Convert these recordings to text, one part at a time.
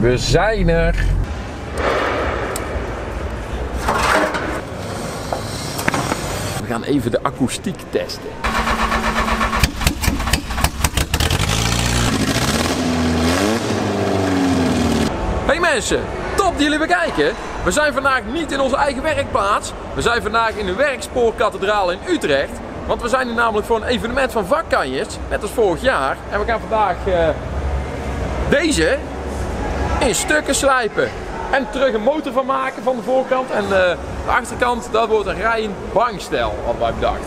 We zijn er. We gaan even de akoestiek testen. Hey mensen, top dat jullie weer kijken. We zijn vandaag niet in onze eigen werkplaats. We zijn vandaag in de Werkspoorkathedraal in Utrecht. Want we zijn hier namelijk voor een evenement van vakkanjes, net als vorig jaar. En we gaan vandaag deze in stukken slijpen. En terug een motor van maken van de voorkant. En de achterkant, dat wordt een rijdend bankstel, hadden wij bedacht.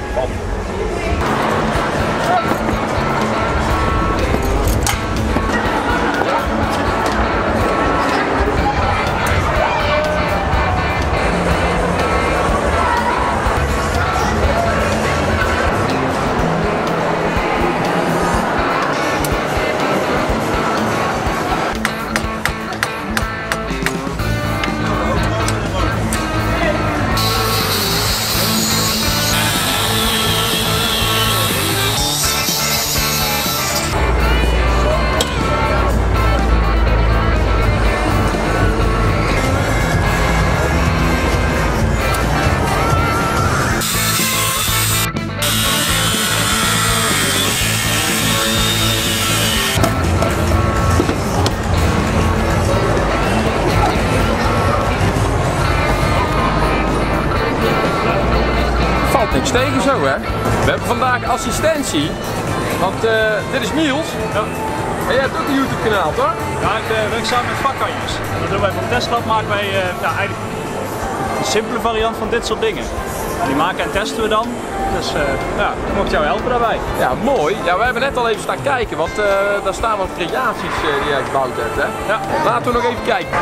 Niks tegen zo hè. We hebben vandaag assistentie, want dit is Niels. Ja. En jij hebt ook een YouTube kanaal toch? Ja, ik werk samen met vakkanjes. Dat doen wij voor Testlab, maken wij eigenlijk een simpele variant van dit soort dingen. Die maken en testen we dan. Dus ja, ik mocht jou helpen daarbij. Ja, mooi. Ja, we hebben net al even staan kijken, want daar staan wat creaties die jij gebouwd hebt hè. Ja. Laten we nog even kijken.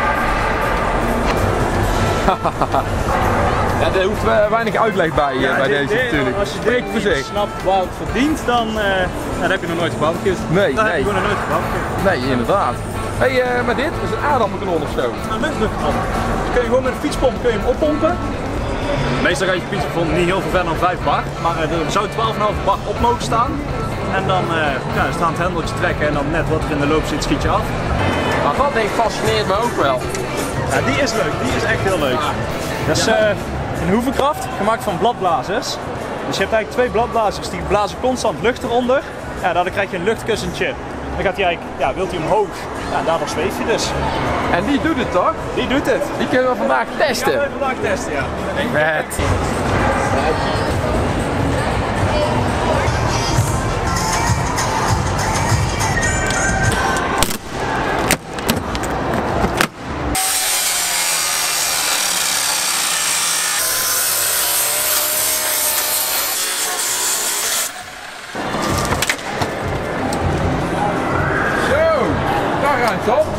Ja, er hoeft weinig uitleg bij, bij deze natuurlijk. Als je niet snapt waar het verdient, dan heb je nog nooit gebarbecued. Nee, Dan heb je gewoon nog nooit gebarbecued. Nee, inderdaad. Hey, maar dit is een aardappelkanon of zo. Een luchtdrukkanon. Dus kun je gewoon met een fietspomp kun je hem oppompen. Meestal gaat je fietspomp niet heel veel verder dan 5 bar, maar er zou 12,5 bar op mogen staan. En dan staan het hendeltje trekken en dan net wat er in de loop zit schiet je af. Maar dat ding fascineert me ook wel. Ja, die is leuk, die is echt heel leuk. Dat is een hoevenkracht gemaakt van bladblazers. Dus je hebt eigenlijk 2 bladblazers die blazen constant lucht eronder. Ja, daardoor krijg je een luchtkussentje. Dan gaat hij eigenlijk, ja, wilt hij omhoog, ja, daardoor zweef je dus. En die doet het toch? Die doet het. Die kunnen we vandaag testen. Die gaan we vandaag testen, ja. Vet. Top.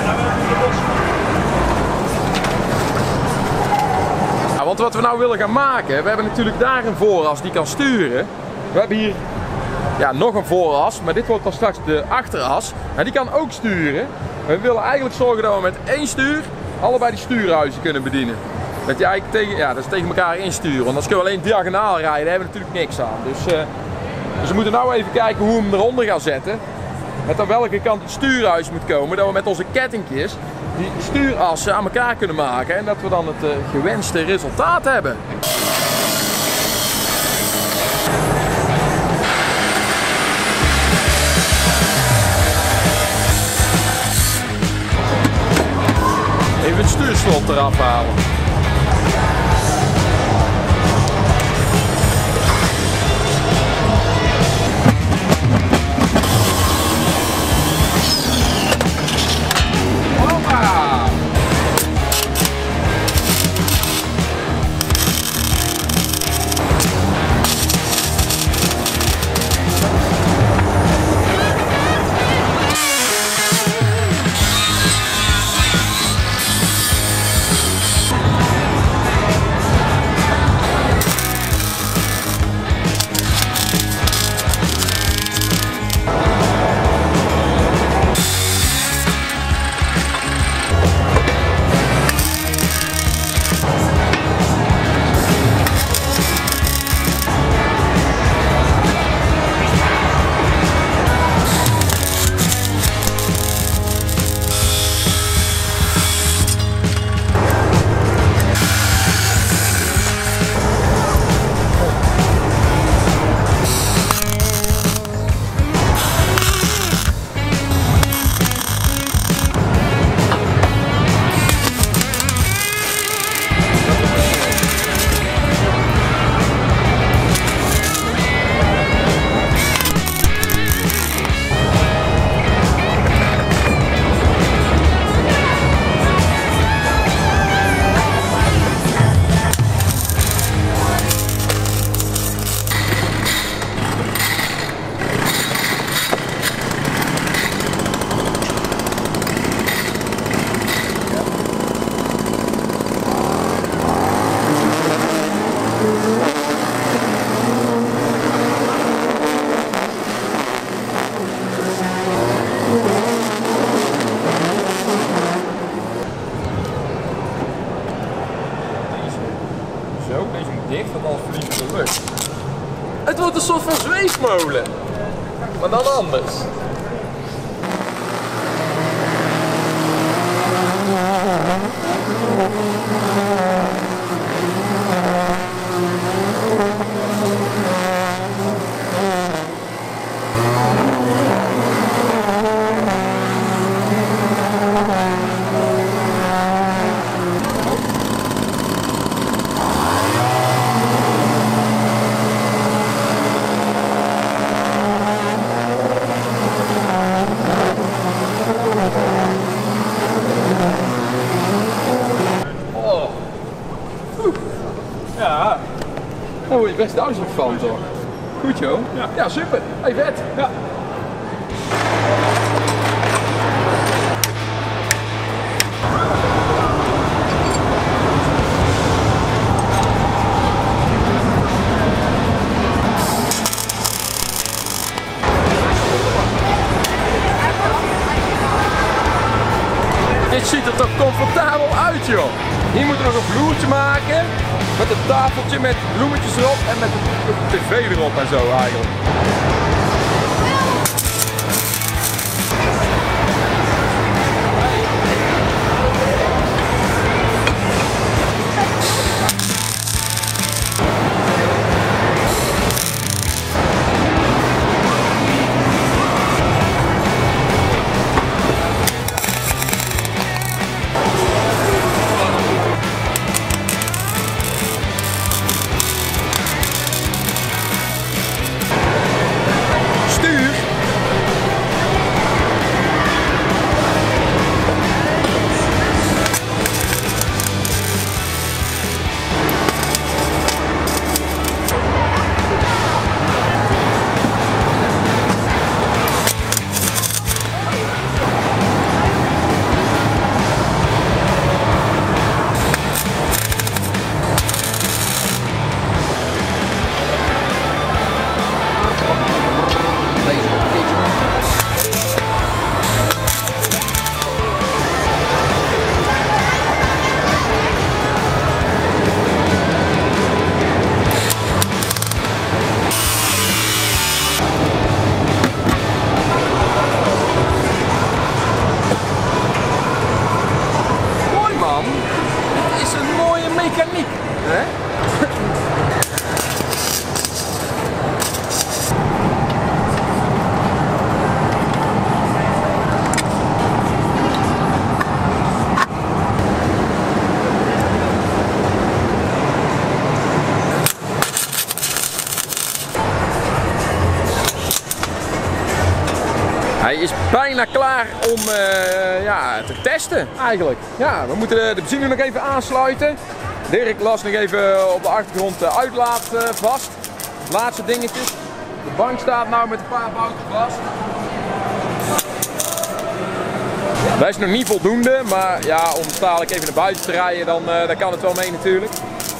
Ja, want wat we nou willen gaan maken, we hebben natuurlijk daar een vooras die kan sturen. We hebben hier nog een vooras, maar dit wordt dan straks de achteras. En die kan ook sturen. We willen eigenlijk zorgen dat we met 1 stuur allebei die stuurhuizen kunnen bedienen. Dat je eigenlijk tegen elkaar insturen. Want als we alleen diagonaal rijden, daar hebben we natuurlijk niks aan. Dus we moeten nou even kijken hoe we hem eronder gaan zetten. Met aan welke kant het stuurhuis moet komen, dat we met onze kettingjes die stuurassen aan elkaar kunnen maken en dat we dan het gewenste resultaat hebben. Even het stuurslot eraf halen. soort van zweefmolen. Maar dan anders. Ja. Daar word je best duizelig van toch? Goed joh. Ja, super. Hey, vet. Ja. Dit ziet er toch comfortabel uit joh. Hier moeten we nog een vloertje maken. Met een tafeltje met bloemetjes erop en met de tv erop en zo eigenlijk. Mechaniek, hè? Hij is bijna klaar om te testen eigenlijk. Ja, we moeten de benzine nog even aansluiten. Dirk las nog even op de achtergrond de uitlaat vast. Laatste dingetjes. De bank staat nou met een paar bouten vast. Dat is nog niet voldoende, maar ja, om dadelijk even naar buiten te rijden, dan kan het wel mee natuurlijk.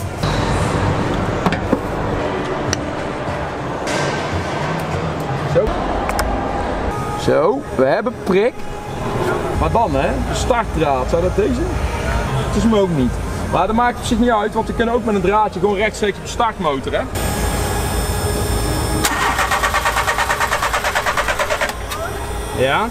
Zo. Zo, we hebben prik. Maar dan hè, de startdraad, zou dat deze? Het is hem ook niet. Maar dat maakt het zich niet uit, want we kunnen ook met een draadje gewoon rechtstreeks op de startmotor hè. Ja.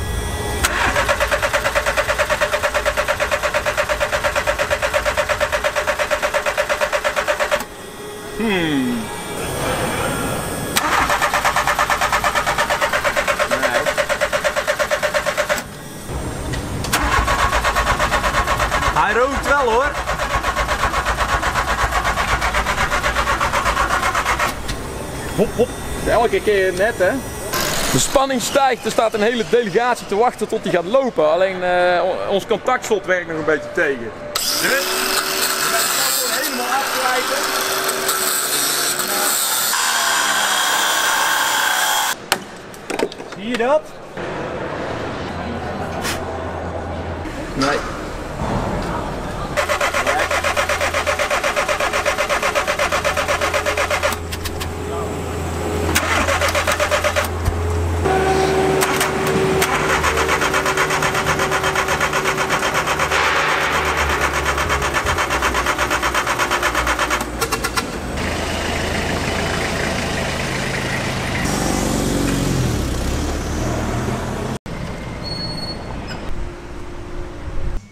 Hij rookt wel hoor. Hop, hop. Elke keer net hè. De spanning stijgt, er staat een hele delegatie te wachten tot hij gaat lopen. Alleen ons contactslot werkt nog een beetje tegen. Dus, we gaan het gewoon helemaal afglijden. Zie je dat? Nee.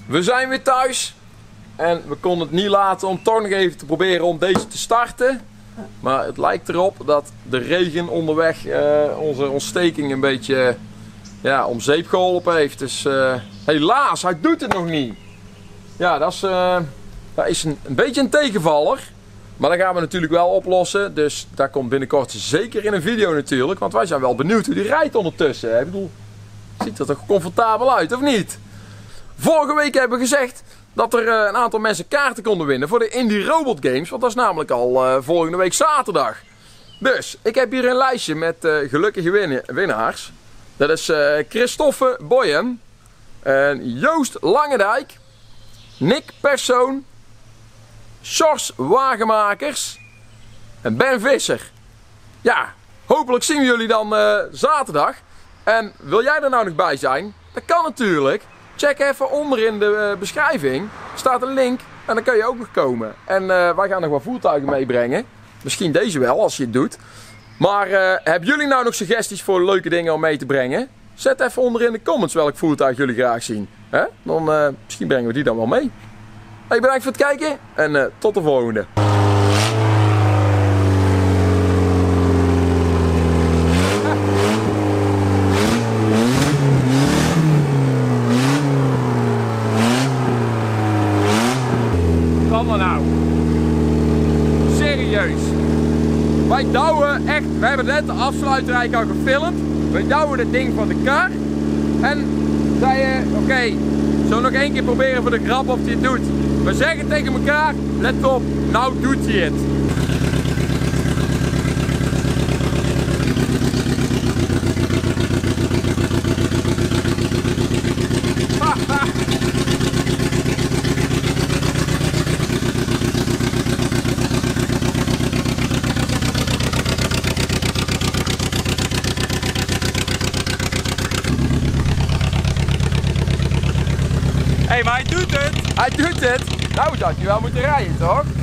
We zijn weer thuis. En we konden het niet laten om toch nog even te proberen om deze te starten. Maar het lijkt erop dat de regen onderweg onze ontsteking een beetje om zeep geholpen heeft. Dus helaas, hij doet het nog niet. Ja, dat is een beetje een tegenvaller. Maar dat gaan we natuurlijk wel oplossen. Dus dat komt binnenkort zeker in een video natuurlijk. Want wij zijn wel benieuwd hoe die rijdt ondertussen. Ik bedoel, ziet er toch comfortabel uit, of niet? Vorige week hebben we gezegd dat er een aantal mensen kaarten konden winnen voor de Indie Robot Games. Want dat is namelijk al volgende week zaterdag. Dus, ik heb hier een lijstje met gelukkige winnaars. Dat is Christophe Boyen, Joost Langendijk, Nick Persoon, Sjors Wagenmakers en Ben Visser. Ja, hopelijk zien we jullie dan zaterdag. En wil jij er nou nog bij zijn? Dat kan natuurlijk. Check even onder in de beschrijving. Er staat een link en dan kan je ook nog komen. En wij gaan nog wat voertuigen meebrengen. Misschien deze wel als je het doet. Maar hebben jullie nou nog suggesties voor leuke dingen om mee te brengen? Zet even onder in de comments welk voertuig jullie graag zien. Dan misschien brengen we die dan wel mee. Hey, bedankt voor het kijken en tot de volgende. Kan er nou? Serieus. Wij douwen echt, we hebben net de afsluitrijk al gefilmd. We douwen het ding van de kar. En zeiden, oké, zullen we nog één keer proberen voor de grap of hij het doet. We zeggen tegen elkaar, let op, nou doet hij het. Hé, maar hij doet het! Hij doet het! Nou zou je wel moeten rijden, toch?